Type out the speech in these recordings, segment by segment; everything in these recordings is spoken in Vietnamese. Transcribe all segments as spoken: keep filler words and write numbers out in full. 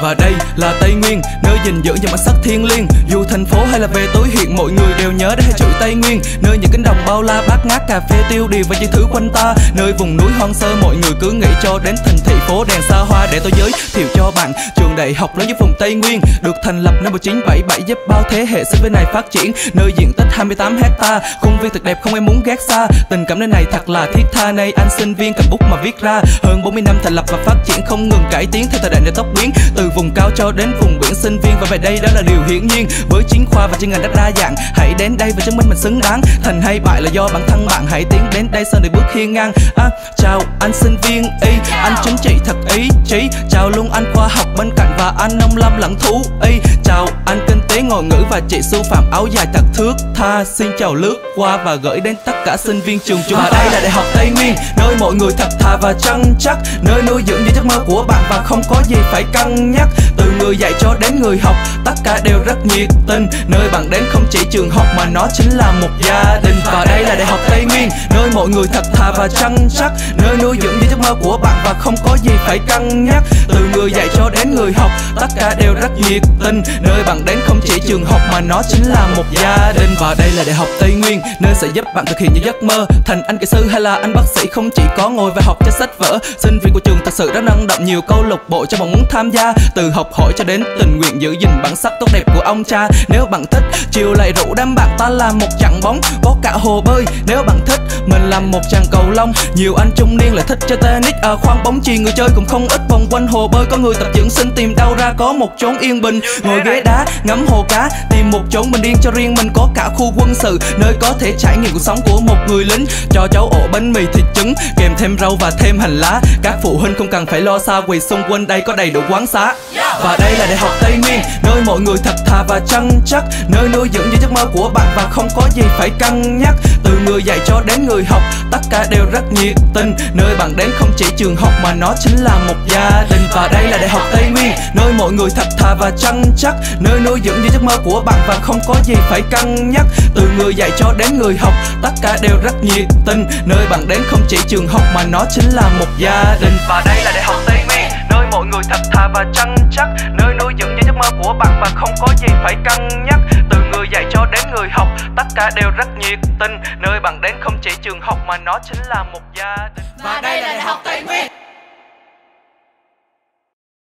Và đây là Tây Nguyên, nơi gìn giữ những bản sắc thiêng liêng. Dù thành phố hay là về tối hiện, mọi người đều nhớ đến hai chữ Tây Nguyên. Nơi những cánh đồng bao la bát ngát, cà phê tiêu điều và những thứ quanh ta. Nơi vùng núi hoang sơ, mọi người cứ nghĩ cho đến thành thị phố đèn xa hoa. Để tôi giới thiệu cho bạn trường đại học lớn dưới vùng Tây Nguyên, được thành lập năm một nghìn chín trăm bảy mươi bảy, giúp bao thế hệ sinh viên này phát triển. Nơi diện tích hai mươi tám héc-ta, khuôn viên thật đẹp không ai muốn ghét xa. Tình cảm nơi này thật là thiết tha, nay anh sinh viên cầm bút mà viết ra. Hơn bốn mươi năm thành lập và phát triển không ngừng cải tiến theo thời đại để tốc biến, từ vùng cao cho đến vùng biển. Sinh viên và về đây đó là điều hiển nhiên, với chuyên khoa và chuyên ngành rất đa dạng. Hãy đến đây và chứng minh mình xứng đáng. Thành hay bại là do bản thân bạn, hãy tiến đến đây sau này bước hiên ngang. À, chào anh sinh viên y, anh chính trị thật ý chí. Chào luôn anh khoa học bên cạnh và anh nông lâm lẫn thú y. Chào anh kinh tế ngôn ngữ và chị sư phạm áo dài thật thước tha. Xin chào lướt qua và gửi đến tất cả sinh viên trường chúng ta. Đây là Đại học Tây Nguyên, nơi mọi người thật thà và chân chắc, nơi nuôi dưỡng những giấc mơ của bạn và không có gì phải cân nhắc. Từ người dạy cho đến người học, tất cả đều rất nhiệt tình. Nơi bạn đến không chỉ trường học mà nó chính là một gia đình. Và đây là Đại học Tây Nguyên, nơi mọi người thật thà và chân chắc, nơi nuôi dưỡng những giấc mơ của bạn và không có gì phải cân nhắc. Từ người dạy cho đến người học, tất cả đều rất nhiệt tình. Nơi bạn đến không chỉ trường học mà nó chính là một gia đình. Và đây là Đại học Tây Nguyên, nơi sẽ giúp bạn thực hiện những giấc mơ. Thành anh kỹ sư hay là anh bác sĩ, không chỉ có ngồi và học cho sách vở. Sinh viên của trường thật sự rất năng động, nhiều câu lạc bộ cho bạn muốn tham gia. Từ học hỏi cho đến tình nguyện giữ gìn bản sắc tốt đẹp của ông cha. Nếu bạn thích, chiều lại rủ đám bạn ta làm một trận bóng, có cả hồ bơi. Nếu bạn thích, mình làm một trận cầu lông. Nhiều anh trung niên lại thích chơi tennis, à, khoan bóng chuyền, người chơi cũng không ít vòng quanh hồ bơi. Có người tập dưỡng sinh tìm đâu ra có một chốn yên bình, ngồi ghế đá ngắm hồ cá, tìm một chốn bình yên cho riêng mình. Có cả khu quân sự, nơi có thể trải nghiệm cuộc sống của một người lính. Cho cháu ổ bánh mì thịt trứng kèm thêm rau và thêm hành lá. Các phụ huynh không cần phải lo xa, quỳ xung quanh đây có đầy đủ quán xá. Và đây là Đại học Tây Nguyên, nơi mọi người thật thà và chân chắc, nơi nuôi dưỡng những giấc mơ của bạn và không có gì phải cân nhắc. Từ người dạy cho đến người học, tất cả đều rất nhiệt tình. Nơi bạn đến không chỉ trường học mà nó chính là một gia đình. Và đây là Đại học Tây Nguyên, nơi mọi người thật thà và chân chắc, nơi nuôi dưỡng những giấc mơ của bạn và không có gì phải cân nhắc. Từ người dạy cho đến người học, tất cả đều rất nhiệt tình. Nơi bạn đến không chỉ trường học mà nó chính là một gia đình. Và đây là Đại học Tây Nguyên, nơi mọi người thật thà và chân chắc, nơi nuôi dưỡng những giấc mơ của bạn và không có gì phải cân nhắc. Từ người dạy cho đến người học, tất cả đều rất nhiệt tình. Nơi bạn đến không chỉ trường học mà nó chính là một gia đình. Và đây là Đại học Tây Nguyên.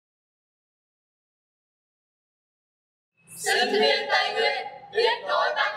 Sinh viên Tây Nguyên, tuyệt đối